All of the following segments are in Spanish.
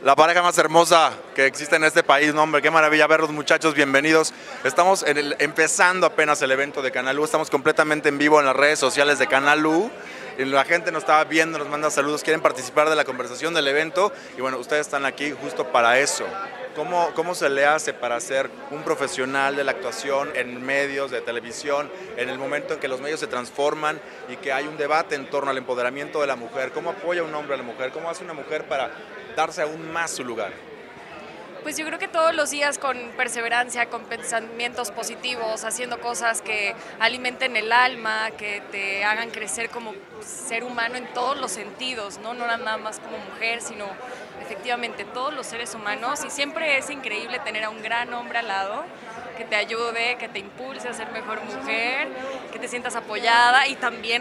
La pareja más hermosa que existe en este país, no hombre, qué maravilla verlos muchachos, bienvenidos. Estamos empezando apenas el evento de Canal U, estamos completamente en vivo en las redes sociales de Canal U. La gente nos estaba viendo, nos manda saludos, quieren participar de la conversación del evento y bueno, ustedes están aquí justo para eso. ¿Cómo se le hace para ser un profesional de la actuación en medios de televisión, en el momento en que los medios se transforman y que hay un debate en torno al empoderamiento de la mujer? ¿Cómo apoya un hombre a la mujer? ¿Cómo hace una mujer para darse aún más su lugar? Pues yo creo que todos los días con perseverancia, con pensamientos positivos, haciendo cosas que alimenten el alma, que te hagan crecer como ser humano en todos los sentidos, ¿no? No nada más como mujer, sino efectivamente todos los seres humanos. Y siempre es increíble tener a un gran hombre al lado que te ayude, que te impulse a ser mejor mujer, que te sientas apoyada y también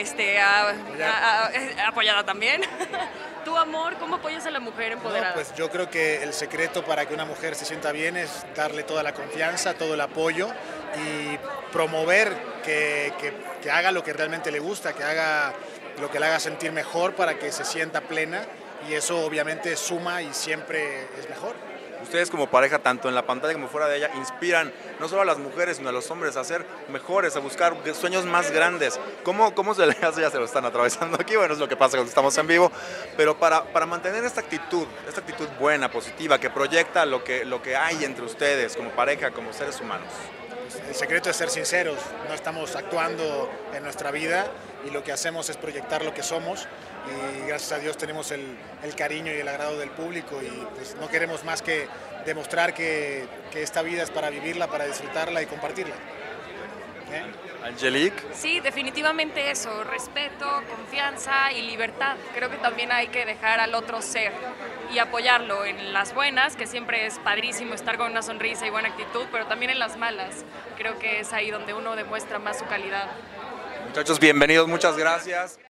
apoyada también. Tu amor, ¿cómo apoyas a la mujer empoderada? No, pues yo creo que el secreto para que una mujer se sienta bien es darle toda la confianza, todo el apoyo y promover que haga lo que realmente le gusta, que haga lo que le haga sentir mejor para que se sienta plena, y eso obviamente suma y siempre es mejor. Ustedes como pareja, tanto en la pantalla como fuera de ella, inspiran no solo a las mujeres, sino a los hombres a ser mejores, a buscar sueños más grandes. ¿Cómo se le hace? Ya se lo están atravesando aquí, bueno, es lo que pasa cuando estamos en vivo, pero para mantener esta actitud buena, positiva, que proyecta lo que hay entre ustedes como pareja, como seres humanos. El secreto es ser sinceros, no estamos actuando en nuestra vida y lo que hacemos es proyectar lo que somos, y gracias a Dios tenemos el cariño y el agrado del público, y pues no queremos más que demostrar que esta vida es para vivirla, para disfrutarla y compartirla. Angelique. Sí, definitivamente eso, respeto, confianza y libertad. Creo que también hay que dejar al otro ser y apoyarlo en las buenas, que siempre es padrísimo estar con una sonrisa y buena actitud, pero también en las malas. Creo que es ahí donde uno demuestra más su calidad. Muchachos, bienvenidos, muchas gracias.